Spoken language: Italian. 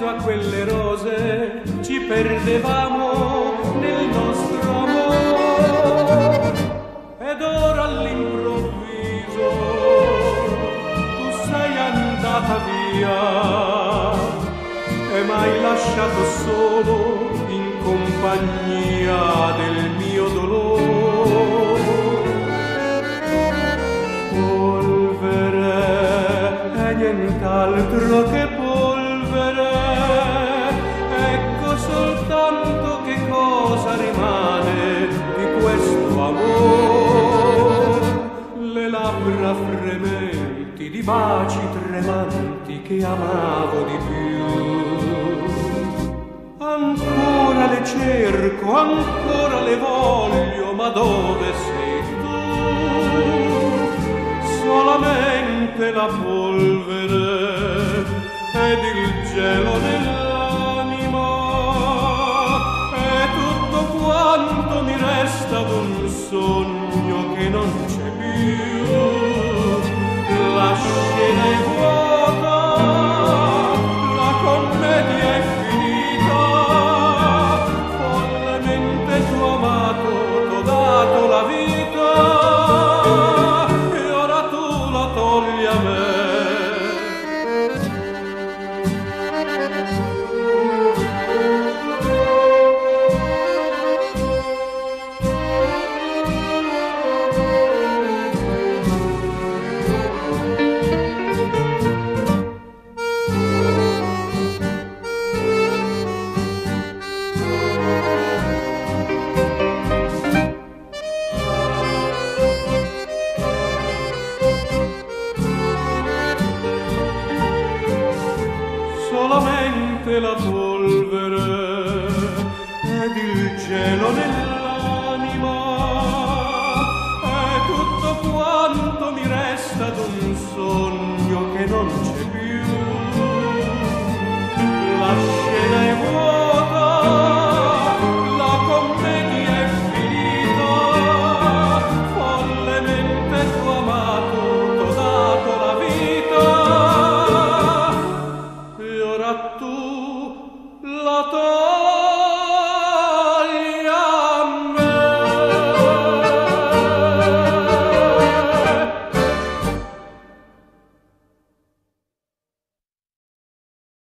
mezzo a quelle rose ci perdevamo nel nostro amore, ed ora all'improvviso tu sei andata via e m'hai lasciato solo in compagnia del mio dolore. Polvere e nient'altro che polvere, ecco soltanto che cosa rimane di questo amor. Le labbra frementi di baci tremanti che amavo di più. Ancora le cerco, ancora le voglio, ma dove sei tu? Solamente la polvere ed il gelo nell'anima, e tutto quanto mi resta d'un sogno che non c'è più. La scena è vuota, la commedia è finita, follemente t'ho amato, t'ho dato la vita, e ora tu la togli a me. Solamente la polvere ed il gelo nell'anima, è tutto quanto mi resta d'un sogno che non c'è più. La scena è vuota, la commedia è finita, follemente t'ho amato, t'ho dato la vita, e ora tu